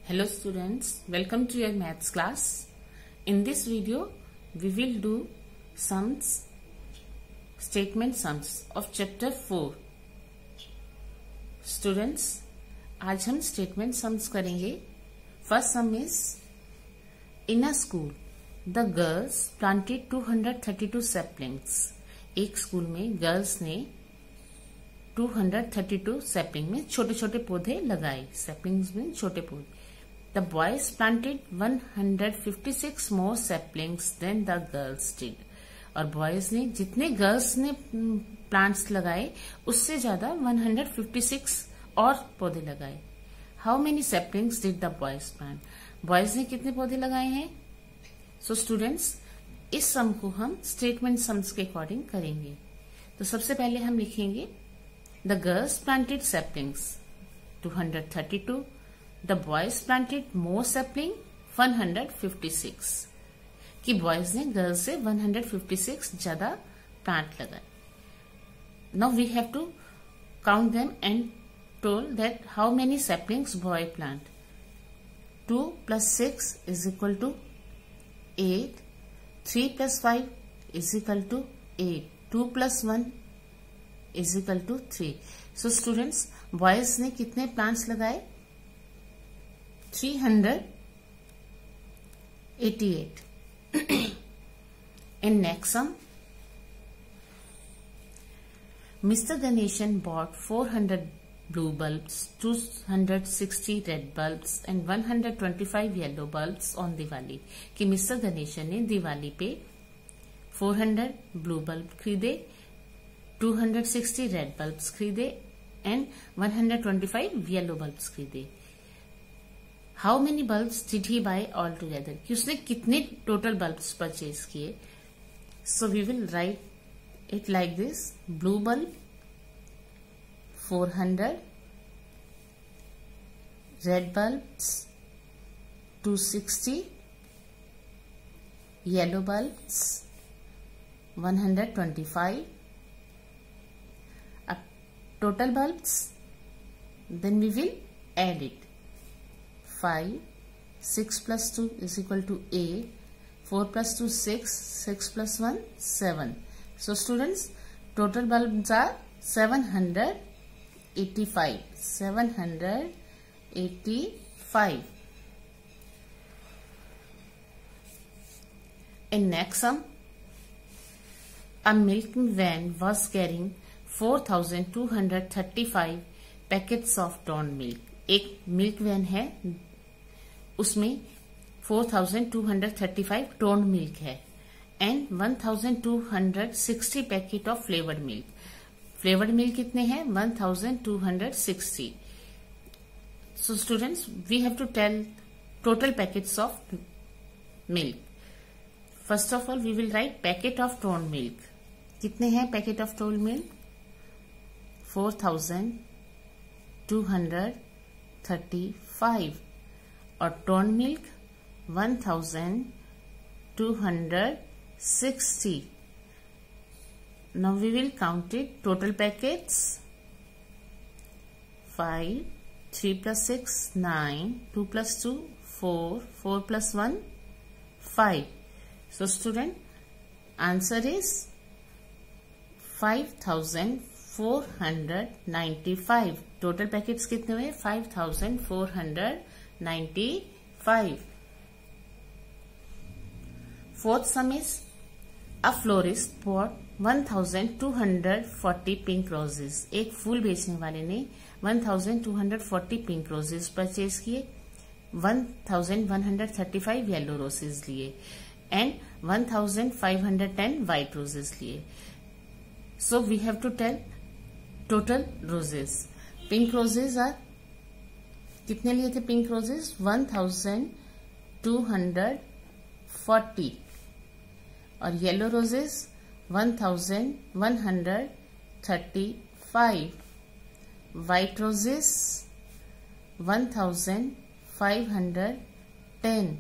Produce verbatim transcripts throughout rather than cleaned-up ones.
Hello students, welcome to your maths class. In this video, we will do sums, statement sums of chapter four. Students, आज हम statement sums करेंगे. First sum is, in a school, the girls planted two hundred thirty-two saplings. एक school में girls ने two hundred thirty-two sapling में छोटे छोटे पौधे लगाए. saplings में छोटे पौधे. The boys planted one hundred fifty-six more saplings than the girls did. और बॉयज ने जितने गर्ल्स ने प्लांट्स लगाए उससे ज्यादा one hundred fifty-six और पौधे लगाए. How many saplings did the boys plant? Boys ने कितने पौधे लगाए हैं? सो so, स्टूडेंट्स, इस सम को हम स्टेटमेंट सम्स के अकॉर्डिंग करेंगे. तो सबसे पहले हम लिखेंगे the girls planted saplings two hundred thirty-two. The boys planted more sapling one hundred fifty-six. कि बॉयज ने गर्ल्स से one hundred fifty-six ज्यादा प्लांट लगाए. Now we have to count them and told that how many saplings boy plant. two plus six is equal to eight. three plus five is equal to eight. two plus one is equal to three. So students, boys ने कितने plants लगाए? three hundred eighty-eight. In next sum, Mister Ganeshan bought four hundred blue bulbs, two hundred sixty red bulbs and one hundred twenty-five yellow bulbs on Diwali. कि mister Ganeshan ने दिवाली पे four hundred blue bulb खरीदे, two hundred sixty red bulbs खरीदे and one hundred twenty-five yellow bulbs खरीदे. How many bulbs did he buy all together? कि उसने कितने total bulbs purchase किए? So we will write it like this. Blue bulb four hundred, red bulbs two sixty, yellow bulbs one hundred twenty-five. अब total bulbs, then we will add it. five, six plus two is equal to eight, four plus two six, six plus one seven. So students, total bulbs are seven hundred eighty-five. seven hundred eighty-five. In next sum, a milk van was carrying four thousand two hundred thirty-five packets of toned milk. एक milk van है, उसमें four thousand two hundred thirty-five toned milk है and one thousand two hundred sixty packet of flavoured milk. Flavoured milk कितने हैं? one thousand two hundred sixty. So students, we have to tell total packets of milk. First of all we will write packet of toned milk. कितने हैं packet of toned milk? four thousand two hundred thirty-five. और tone milk one thousand two hundred sixty. Now we will count it. Total packets five, three plus six nine, two plus two four, four plus one five. So student, answer is five thousand four hundred ninety-five. Total packets कितने हुए? five thousand four hundred ninety-five. Fourth sum is, a florist bought one thousand two hundred forty pink roses. एक फूल बेचने वाले ने one thousand two hundred forty pink roses purchase किए, one thousand one hundred thirty-five yellow roses लिए and one thousand five hundred ten white roses लिए. So we have to tell total roses. Pink roses are, कितने लिए थे pink roses? one thousand two hundred forty. और yellow roses one thousand one hundred thirty-five. White roses one thousand five hundred ten.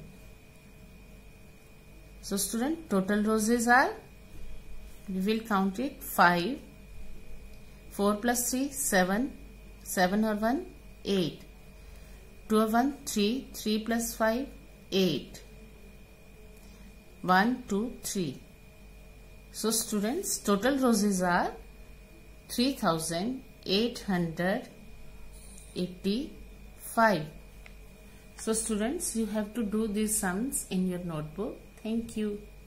So student, total roses are, we will count it, five. four plus three seven. seven और one eight. two one three, three plus five, eight. one, two, three. So students, total roses are three thousand eight hundred eighty-five. So students, you have to do these sums in your notebook. Thank you.